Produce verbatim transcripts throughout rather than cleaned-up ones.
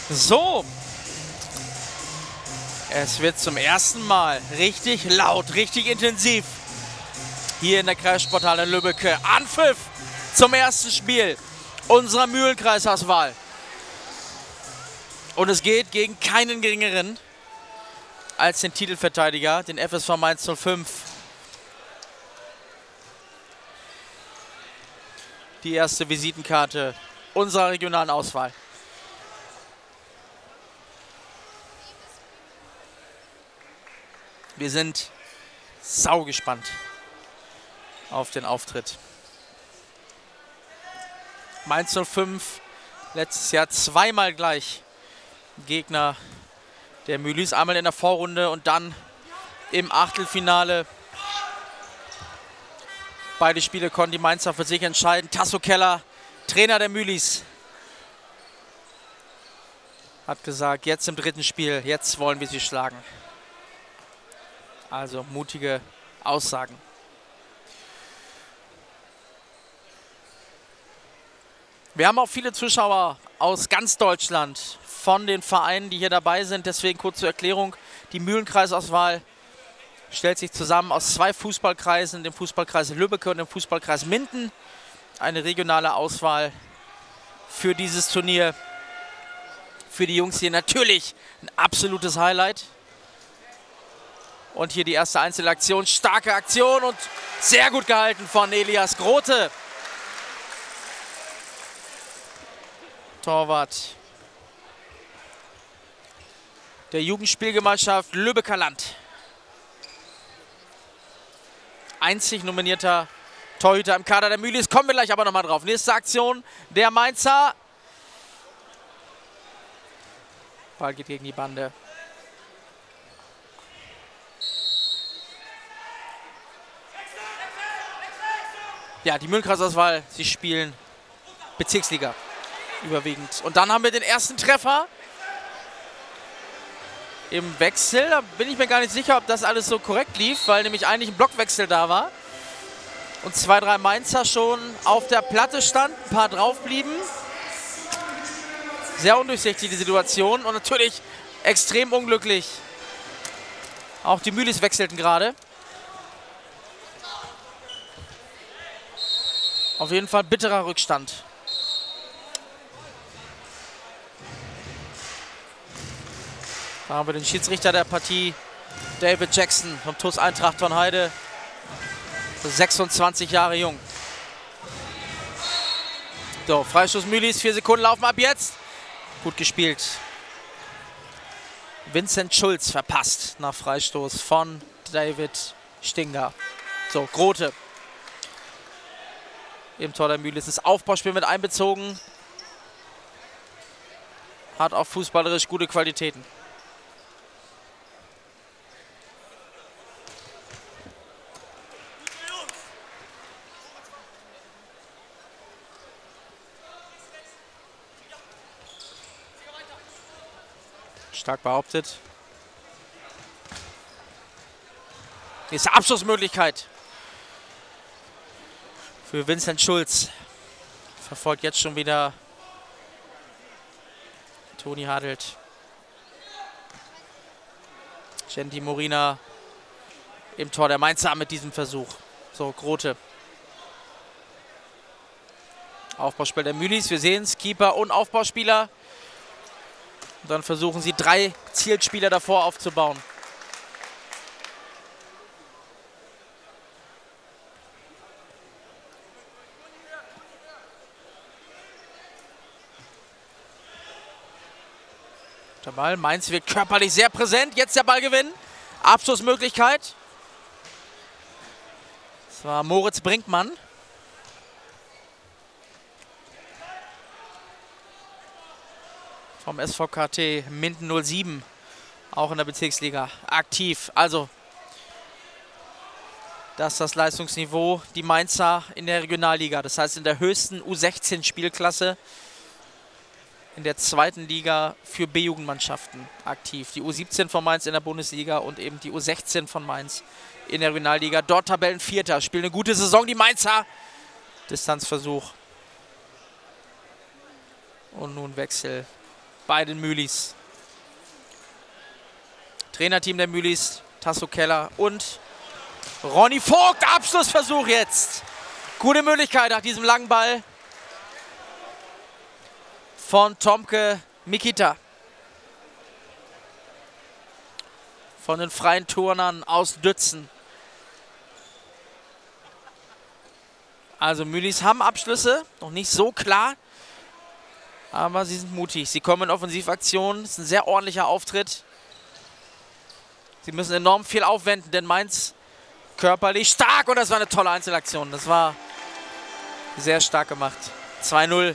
So. Es wird zum ersten Mal richtig laut, richtig intensiv. Hier in der Kreissporthalle Lübbecke. Anpfiff zum ersten Spiel unserer Mühlenkreisauswahl. Und es geht gegen keinen geringeren als den Titelverteidiger, den F S V Mainz null fünf. Die erste Visitenkarte unserer regionalen Auswahl. Wir sind saugespannt auf den Auftritt. Mainz null fünf, letztes Jahr zweimal gleich Gegner der Mühlis. Einmal in der Vorrunde und dann im Achtelfinale. Beide Spiele konnten die Mainzer für sich entscheiden. Tasso Keller, Trainer der Mühlis, hat gesagt, jetzt im dritten Spiel, jetzt wollen wir sie schlagen. Also mutige Aussagen. Wir haben auch viele Zuschauer aus ganz Deutschland von den Vereinen, die hier dabei sind. Deswegen kurz zur Erklärung. Die Mühlenkreisauswahl stellt sich zusammen aus zwei Fußballkreisen, dem Fußballkreis Lübbecke und dem Fußballkreis Minden. Eine regionale Auswahl für dieses Turnier. Für die Jungs hier natürlich ein absolutes Highlight. Und hier die erste Einzelaktion. Starke Aktion und sehr gut gehalten von Elias Grote. Torwart der Jugendspielgemeinschaft Lübecker Land. Einzig nominierter Torhüter im Kader der Mühlis. Kommen wir gleich aber nochmal drauf. Nächste Aktion der Mainzer. Ball geht gegen die Bande. Ja, die Mühlenkreisauswahl, sie spielen Bezirksliga überwiegend. Und dann haben wir den ersten Treffer im Wechsel. Da bin ich mir gar nicht sicher, ob das alles so korrekt lief, weil nämlich eigentlich ein Blockwechsel da war. Und zwei, drei Mainzer schon auf der Platte standen, ein paar drauf blieben. Sehr undurchsichtig die Situation und natürlich extrem unglücklich. Auch die Mühlis wechselten gerade. Auf jeden Fall bitterer Rückstand. Da haben wir den Schiedsrichter der Partie, David Jackson vom T U S Eintracht von Heide. sechsundzwanzig Jahre jung. So, Freistoß Mühlis, vier Sekunden laufen ab jetzt. Gut gespielt. Vincent Schulz verpasst nach Freistoß von David Stinger. So, Grote. Im Tor der Mühlis. Das Aufbauspiel mit einbezogen. Hat auch fußballerisch gute Qualitäten. Stark behauptet. Nächste Abschlussmöglichkeit für Vincent Schulz. Verfolgt jetzt schon wieder Toni Hadelt. Genti Morina im Tor der Mainzer mit diesem Versuch. So, Grote. Aufbauspiel der Mühlis. Wir sehen es, Keeper und Aufbauspieler. Und dann versuchen sie, drei Zielspieler davor aufzubauen. Der Ball, Mainz wird körperlich sehr präsent. Jetzt der Ballgewinn. Abschlussmöglichkeit. Das war Moritz Brinkmann. Vom S V K T Minden null sieben, auch in der Bezirksliga aktiv. Also, das ist das Leistungsniveau, die Mainzer in der Regionalliga. Das heißt in der höchsten U sechzehn Spielklasse in der zweiten Liga für B-Jugendmannschaften aktiv. Die U siebzehn von Mainz in der Bundesliga und eben die U sechzehn von Mainz in der Regionalliga. Dort Tabellenvierter, spielen eine gute Saison, die Mainzer. Distanzversuch. Und nun Wechsel bei den Mühlis. Trainerteam der Mühlis, Tasso Keller und Ronny Vogt. Abschlussversuch jetzt. Gute Möglichkeit nach diesem langen Ball von Tomke Mikita. Von den freien Turnern aus Dützen. Also Mühlis haben Abschlüsse, noch nicht so klar. Aber sie sind mutig. Sie kommen in Offensivaktionen. Das ist ein sehr ordentlicher Auftritt. Sie müssen enorm viel aufwenden, denn Mainz körperlich stark. Und das war eine tolle Einzelaktion. Das war sehr stark gemacht. zwei null.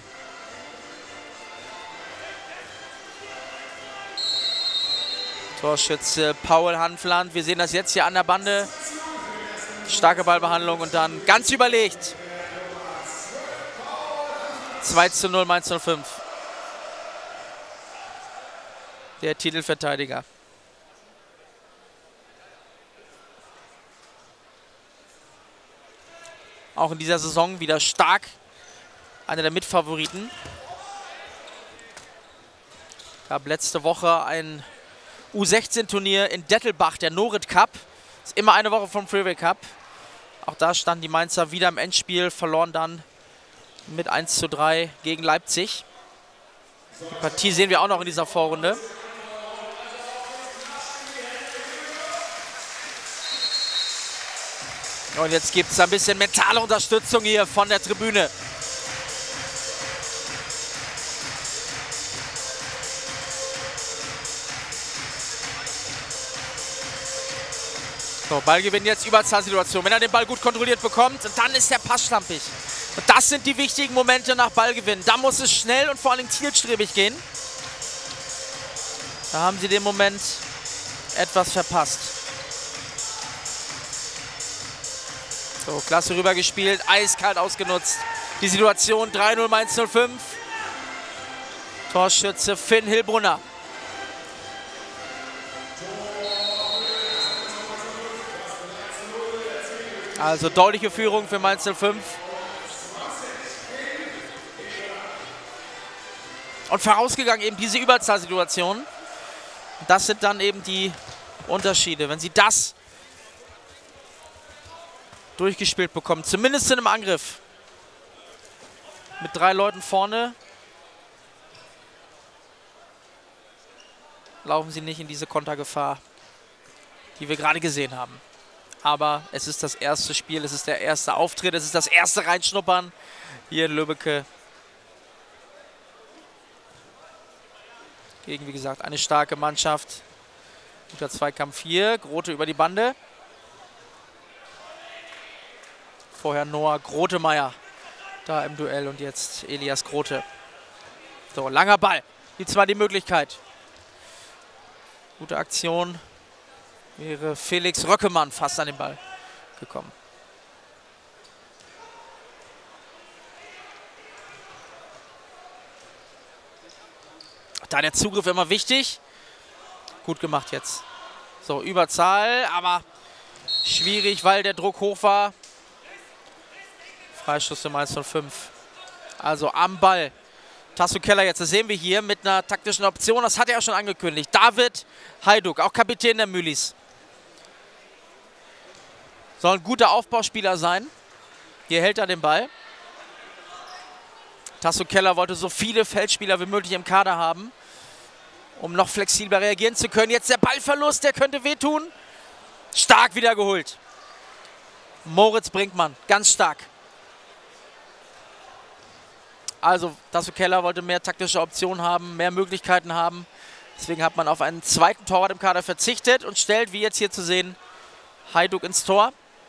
Torschütze Paul Hanfland. Wir sehen das jetzt hier an der Bande. Starke Ballbehandlung und dann ganz überlegt. zwei zu null, Mainz null fünf. Der Titelverteidiger. Auch in dieser Saison wieder stark. Einer der Mitfavoriten. Gab letzte Woche ein U sechzehn Turnier in Dettelbach, der Norit Cup. Ist immer eine Woche vom Freeway Cup. Auch da standen die Mainzer wieder im Endspiel, verloren dann mit eins zu drei gegen Leipzig. Die Partie sehen wir auch noch in dieser Vorrunde. Und jetzt gibt es ein bisschen mentale Unterstützung hier von der Tribüne. So, Ballgewinn jetzt, Überzahlsituation. Wenn er den Ball gut kontrolliert bekommt, dann ist der Pass schlampig. Und das sind die wichtigen Momente nach Ballgewinn. Da muss es schnell und vor allem zielstrebig gehen. Da haben sie den Moment etwas verpasst. So, klasse rübergespielt, eiskalt ausgenutzt. Die Situation drei null Mainz null fünf. Torschütze Finn Hilbrunner. Also deutliche Führung für Mainz null fünf. Und vorausgegangen eben diese Überzahlsituation. Das sind dann eben die Unterschiede. Wenn sie das durchgespielt bekommen, zumindest in einem Angriff. Mit drei Leuten vorne laufen sie nicht in diese Kontergefahr, die wir gerade gesehen haben. Aber es ist das erste Spiel, es ist der erste Auftritt, es ist das erste Reinschnuppern hier in Lübbecke. Gegen, wie gesagt, eine starke Mannschaft. Guter Zweikampf hier, Grote über die Bande. Vorher Noah Grotemeyer da im Duell und jetzt Elias Grote. So, langer Ball. Gibt zwar die Möglichkeit. Gute Aktion. Wäre Felix Röckemann fast an den Ball gekommen. Da der Zugriff immer wichtig. Gut gemacht jetzt. So, Überzahl, aber schwierig, weil der Druck hoch war. Freistoß für Mainz null fünf. Also am Ball. Tasso Keller jetzt, das sehen wir hier mit einer taktischen Option. Das hat er ja schon angekündigt. David Hajduk, auch Kapitän der Mühlis. Soll ein guter Aufbauspieler sein. Hier hält er den Ball. Tasso Keller wollte so viele Feldspieler wie möglich im Kader haben, um noch flexibler reagieren zu können. Jetzt der Ballverlust, der könnte wehtun. Stark wieder geholt. Moritz Brinkmann, ganz stark. Also Tasso Keller wollte mehr taktische Optionen haben, mehr Möglichkeiten haben. Deswegen hat man auf einen zweiten Torwart im Kader verzichtet und stellt, wie jetzt hier zu sehen, Hajduk ins Tor.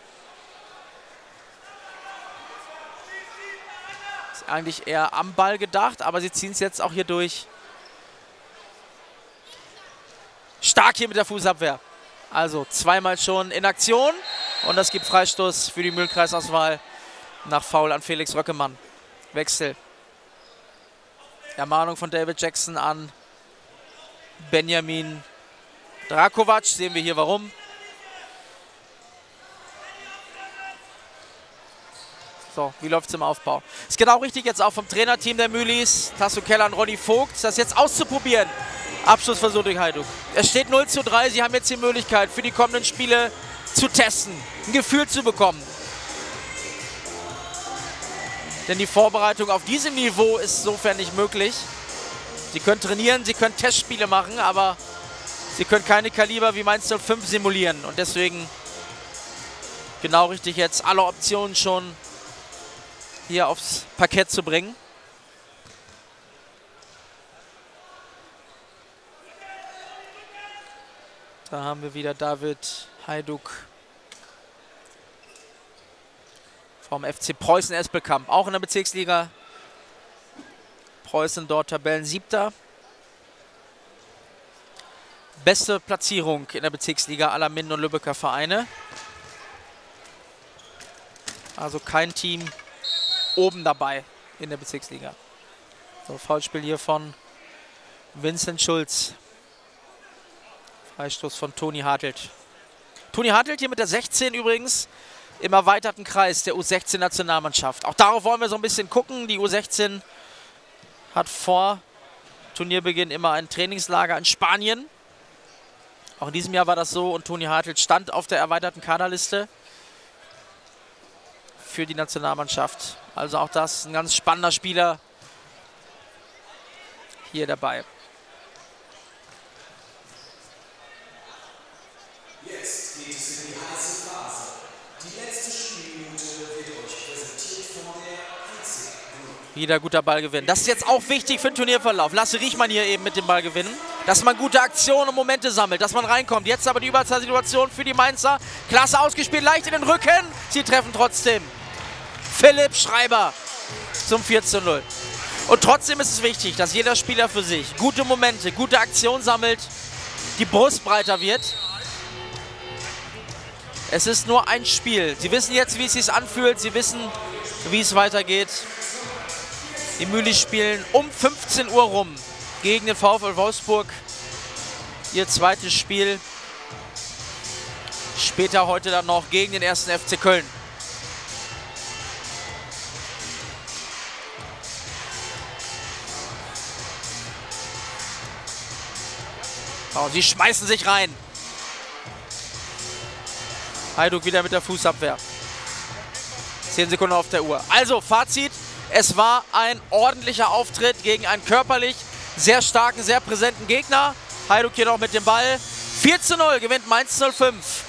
Ist eigentlich eher am Ball gedacht, aber sie ziehen es jetzt auch hier durch. Stark hier mit der Fußabwehr. Also zweimal schon in Aktion. Und das gibt Freistoß für die Mühlenkreisauswahl nach Foul an Felix Röckemann. Wechsel. Ermahnung von David Jackson an Benjamin Drakovac. Sehen wir hier warum. So, wie läuft es im Aufbau? Ist genau richtig jetzt auch vom Trainerteam der Mühlis, Tasso Keller und Ronny Vogt, das jetzt auszuprobieren. Abschlussversuch durch Hajduk. Es steht null zu drei, sie haben jetzt die Möglichkeit für die kommenden Spiele zu testen, ein Gefühl zu bekommen. Denn die Vorbereitung auf diesem Niveau ist insofern nicht möglich. Sie können trainieren, sie können Testspiele machen, aber sie können keine Kaliber wie Mainz null fünf simulieren. Und deswegen genau richtig jetzt alle Optionen schon hier aufs Parkett zu bringen. Da haben wir wieder David Hajduk vom F C Preußen Espelkamp, auch in der Bezirksliga. Preußen dort Tabellensiebter. Beste Platzierung in der Bezirksliga aller Minden- und Lübecker Vereine. Also kein Team oben dabei in der Bezirksliga. So, Foulspiel hier von Vincent Schulz. Freistoß von Toni Hartelt. Toni Hartelt hier mit der sechzehn übrigens im erweiterten Kreis der U sechzehn Nationalmannschaft. Auch darauf wollen wir so ein bisschen gucken. Die U sechzehn hat vor Turnierbeginn immer ein Trainingslager in Spanien. Auch in diesem Jahr war das so und Toni Hartelt stand auf der erweiterten Kaderliste für die Nationalmannschaft. Also auch das ein ganz spannender Spieler hier dabei. Jetzt geht es in die heiße Phase. Die letzte Spielminute wird euch präsentiert von der Einzig Group. Wieder guter Ballgewinn. Das ist jetzt auch wichtig für den Turnierverlauf. Lasse Riechmann hier eben mit dem Ball gewinnen. Dass man gute Aktionen und Momente sammelt, dass man reinkommt. Jetzt aber die Überzahlsituation für die Mainzer. Klasse ausgespielt, leicht in den Rücken. Sie treffen trotzdem. Philipp Schreiber zum vier zu null. Und trotzdem ist es wichtig, dass jeder Spieler für sich gute Momente, gute Aktionen sammelt, die Brust breiter wird. Es ist nur ein Spiel. Sie wissen jetzt, wie es sich anfühlt. Sie wissen, wie es weitergeht. Die Mühlis spielen um fünfzehn Uhr rum gegen den VfL Wolfsburg. Ihr zweites Spiel. Später heute dann noch gegen den ersten F C Köln. Oh, sie schmeißen sich rein. Hajduk wieder mit der Fußabwehr. zehn Sekunden auf der Uhr. Also, Fazit. Es war ein ordentlicher Auftritt gegen einen körperlich sehr starken, sehr präsenten Gegner. Hajduk hier noch mit dem Ball. vier zu null gewinnt Mainz null fünf.